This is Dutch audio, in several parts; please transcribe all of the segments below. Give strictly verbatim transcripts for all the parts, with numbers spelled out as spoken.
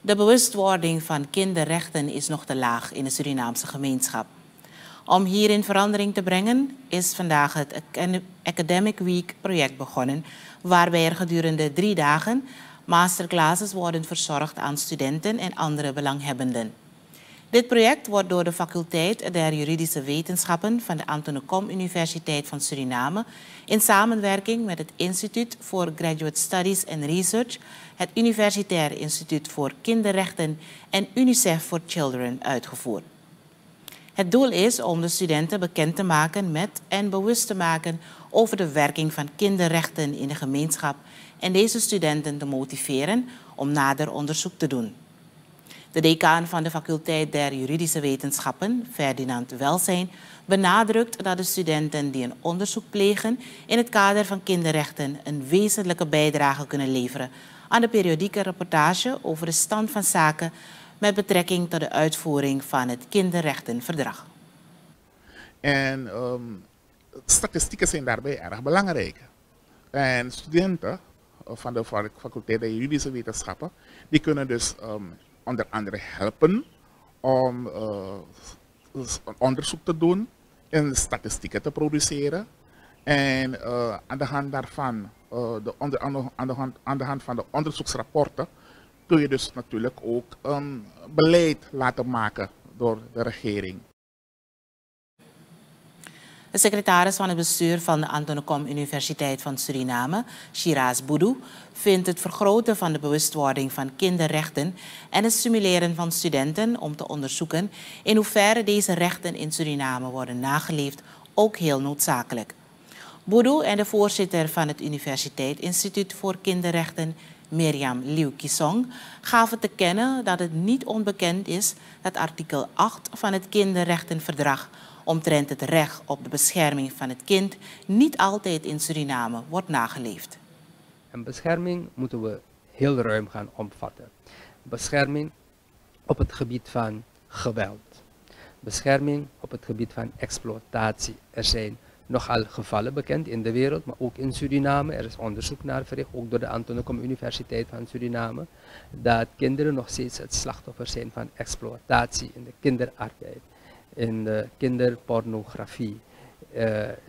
De bewustwording van kinderrechten is nog te laag in de Surinaamse gemeenschap. Om hierin verandering te brengen is vandaag het Academic Week project begonnen, waarbij er gedurende drie dagen masterclasses worden verzorgd aan studenten en andere belanghebbenden. Dit project wordt door de faculteit der Juridische Wetenschappen van de Anton de Kom Universiteit van Suriname in samenwerking met het Instituut voor Graduate Studies and Research, het Universitair Instituut voor Kinderrechten en UNICEF for Children uitgevoerd. Het doel is om de studenten bekend te maken met en bewust te maken over de werking van kinderrechten in de gemeenschap en deze studenten te motiveren om nader onderzoek te doen. De decaan van de faculteit der Juridische Wetenschappen, Ferdinand Welsijn, benadrukt dat de studenten die een onderzoek plegen in het kader van kinderrechten een wezenlijke bijdrage kunnen leveren aan de periodieke rapportage over de stand van zaken met betrekking tot de uitvoering van het kinderrechtenverdrag. En um, statistieken zijn daarbij erg belangrijk. En studenten van de faculteit der Juridische Wetenschappen die kunnen dus um, onder andere helpen om uh, onderzoek te doen en statistieken te produceren. En uh, aan de hand daarvan, uh, de onder, aan, de hand, aan de hand van de onderzoeksrapporten, kun je dus natuurlijk ook een beleid laten maken door de regering. De secretaris van het bestuur van de Anton de Kom Universiteit van Suriname, Shiraz Boudou, vindt het vergroten van de bewustwording van kinderrechten en het stimuleren van studenten om te onderzoeken in hoeverre deze rechten in Suriname worden nageleefd ook heel noodzakelijk. Boudou en de voorzitter van het Universiteit Instituut voor Kinderrechten, Mirjam Liu Kisong, gaven te kennen dat het niet onbekend is dat artikel acht van het Kinderrechtenverdrag omtrent het recht op de bescherming van het kind niet altijd in Suriname wordt nageleefd. En bescherming moeten we heel ruim gaan omvatten. Bescherming op het gebied van geweld. Bescherming op het gebied van exploitatie. Er zijn nogal gevallen bekend in de wereld, maar ook in Suriname. Er is onderzoek naar verricht, ook door de Anton de Kom Universiteit van Suriname, dat kinderen nog steeds het slachtoffer zijn van exploitatie in de kinderarbeid, in de kinderpornografie. Uh, uh,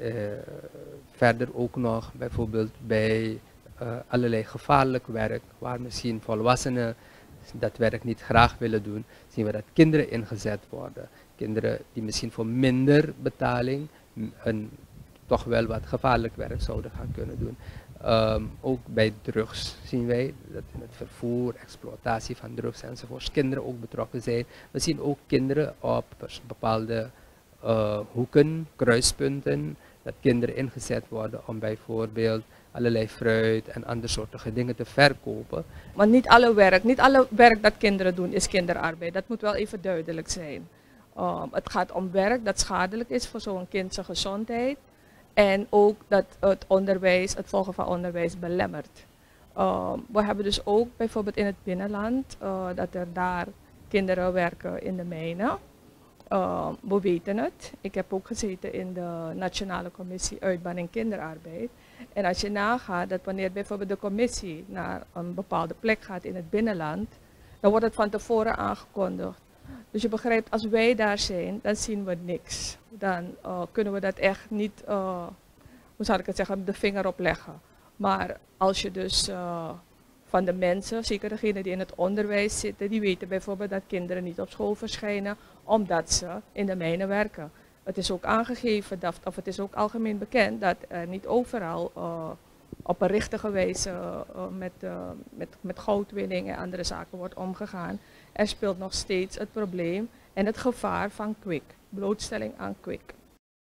verder ook nog bijvoorbeeld bij uh, allerlei gevaarlijk werk, waar misschien volwassenen dat werk niet graag willen doen, zien we dat kinderen ingezet worden. Kinderen die misschien voor minder betaling een toch wel wat gevaarlijk werk zouden gaan kunnen doen. Um, ook bij drugs zien wij dat in het vervoer, exploitatie van drugs enzovoort, kinderen ook betrokken zijn. We zien ook kinderen op bepaalde uh, hoeken, kruispunten, dat kinderen ingezet worden om bijvoorbeeld allerlei fruit en andere soorten dingen te verkopen. Maar niet alle werk, niet alle werk dat kinderen doen is kinderarbeid. Dat moet wel even duidelijk zijn. Um, het gaat om werk dat schadelijk is voor zo'n kind zijn gezondheid. En ook dat het onderwijs, het volgen van onderwijs belemmert. Um, we hebben dus ook bijvoorbeeld in het binnenland uh, dat er daar kinderen werken in de mijnen. Uh, we weten het. Ik heb ook gezeten in de Nationale Commissie Uitbanning Kinderarbeid. En als je nagaat dat wanneer bijvoorbeeld de commissie naar een bepaalde plek gaat in het binnenland, dan wordt het van tevoren aangekondigd. Dus je begrijpt, als wij daar zijn, dan zien we niks. Dan uh, kunnen we dat echt niet, uh, hoe zou ik het zeggen, de vinger op leggen. Maar als je dus uh, van de mensen, zeker degenen die in het onderwijs zitten, die weten bijvoorbeeld dat kinderen niet op school verschijnen omdat ze in de mijnen werken. Het is ook aangegeven, dat, of het is ook algemeen bekend, dat er niet overal uh, op een richtige wijze uh, met, uh, met, met goudwinning en andere zaken wordt omgegaan. Er speelt nog steeds het probleem en het gevaar van kwik, blootstelling aan kwik.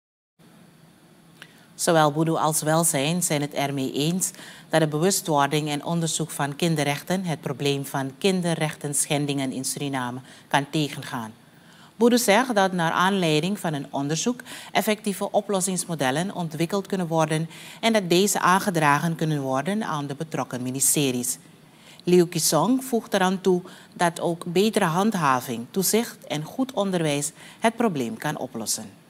Zowel Boudou als Welsijn zijn het ermee eens dat de bewustwording en onderzoek van kinderrechten het probleem van kinderrechtenschendingen in Suriname kan tegengaan. Boudou zegt dat naar aanleiding van een onderzoek effectieve oplossingsmodellen ontwikkeld kunnen worden en dat deze aangedragen kunnen worden aan de betrokken ministeries. Liu Kisong voegt eraan toe dat ook betere handhaving, toezicht en goed onderwijs het probleem kan oplossen.